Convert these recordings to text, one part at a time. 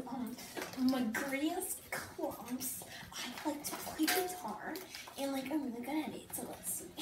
to Magria's Clubs. I like to play guitar, and like I'm really good at it. So let's see.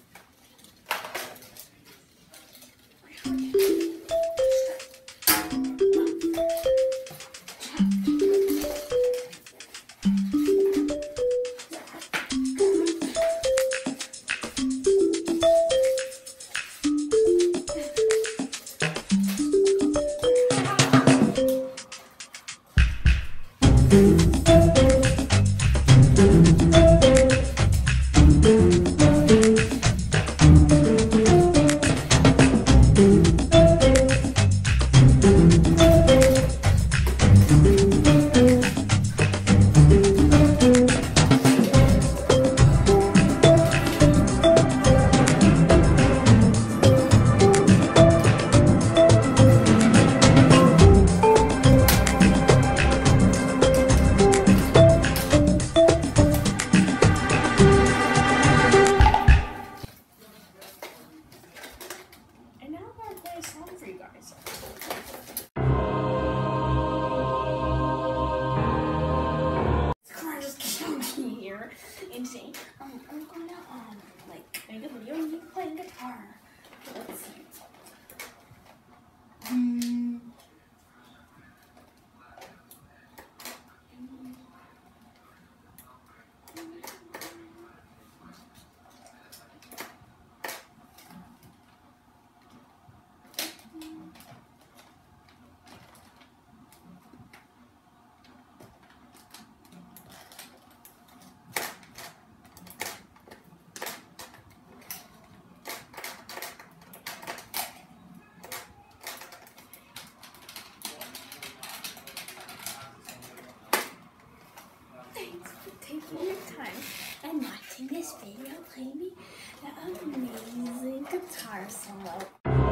For you guys. Just killing me here. And today, I'm gonna like make a video of me playing guitar. Let's see. Thanks for taking your time and watching this video play me the amazing guitar solo.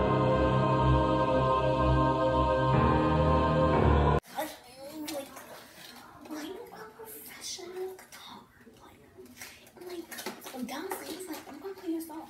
I'm a professional guitar player. And downstairs, I'm gonna play a song.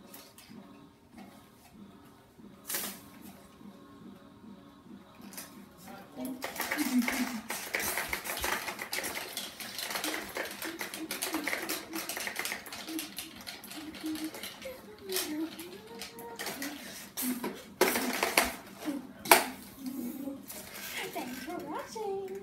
Thanks for watching.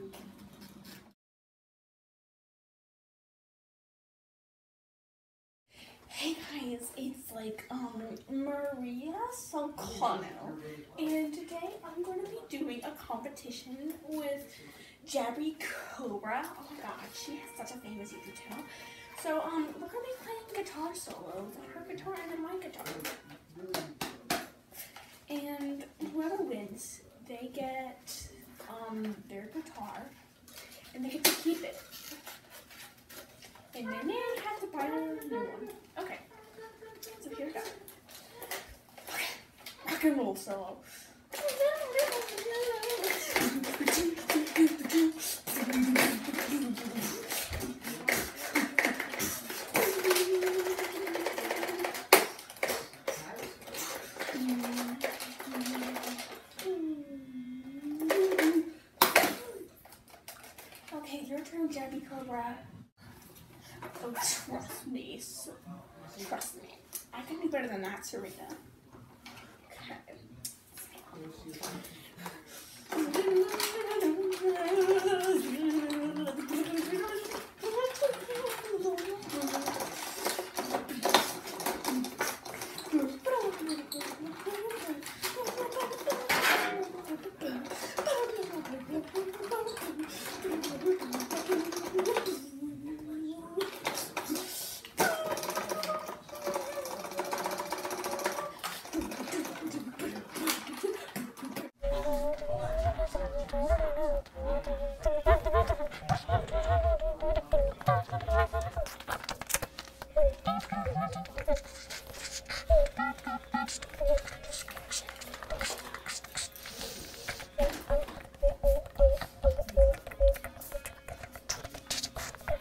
Hey guys, it's Maria Solcano, and today I'm going to be doing a competition with Jabby Cobra. Oh my god, she has such a famous YouTube channel. So we're going to be playing guitar solos, her guitar and then my guitar. And whoever wins, they get their guitar, and they get to keep it. And then they have to buy a new one. Okay, so here we go. Okay, rock and roll solo. Okay, your turn, Jabby Cobra. Oh, trust me. Trust me. I can do better than that, Serena. Okay.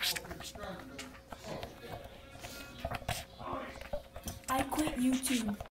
I quit YouTube.